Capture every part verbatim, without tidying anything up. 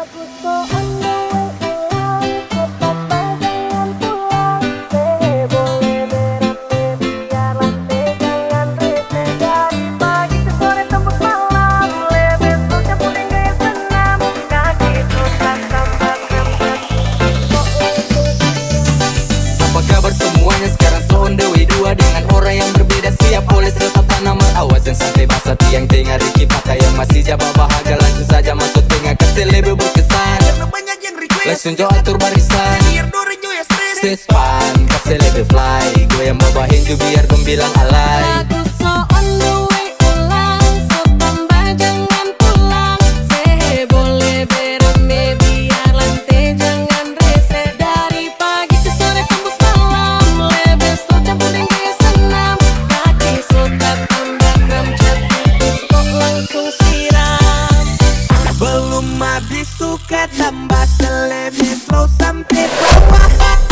Dengan orang yang berbeda, siap polis tetap tanaman. Awas yang santai basah tiang tengah Ricky Patah yang masih jawab bahagia. Langsung saja masuk tengah kasih lebih berkesan. Karena banyak yang request, langsung jauh atur barisan. biar dorenyo ya stres. Sespan kasih lebih fly. Gue yang bawahin tuh biar gue bilang alay. Lagu so on the way ulang, so tambah jangan pulang. Sehe boleh bereme biar lantai jangan rese. Dari pagi ke sore tembus malam, lebes lo campur dengan gaya senam. Kaki suka tambah kram, cat putus kok langsung siram. Belum habis suka tambah selebih slow sampai bawah.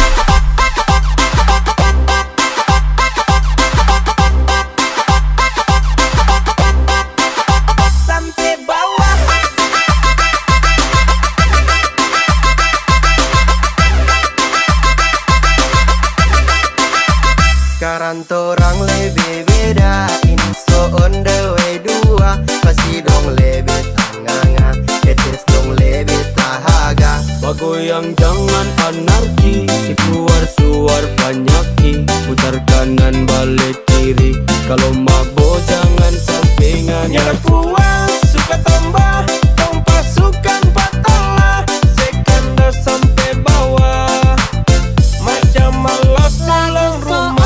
Sekarang torang lebih beda, ini so on the way dua. Pasti dong lebih tanganga, etes dong lebih tahaga. Bagoyang jangan anarki, si keluar suar banyaki. Putar kanan balik kiri, kalau mabok jangan sampingan. Jangan puas, suka tambah, tong pasukan patalah. Sekanda sampai bawah, macam malas pulang rumah.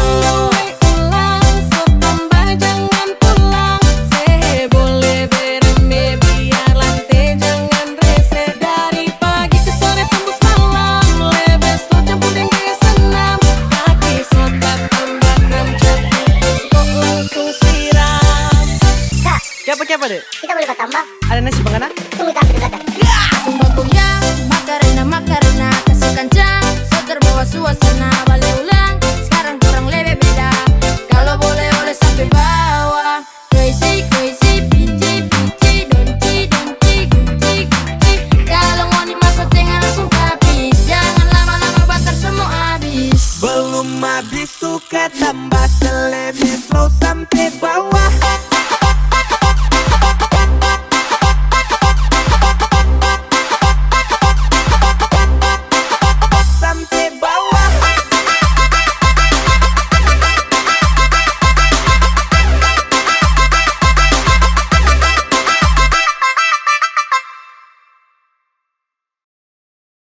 Siapa deh? Kita boleh tambah. Ada nasi bangana? Tunggu tapi dekat. Sumbang goyang, Macarena Macarena, kasih kancang, so terbawa suasana. Balik ulang, sekarang kurang lebih beda. Kalau boleh boleh sampai bawah. Crazy crazy, pici pici, donci donci, gunci gunci. Kalau mau dimasak tengah langsung habis, jangan lama-lama bakar semua habis. Belum habis suka tambah selebih slow sampai bawah.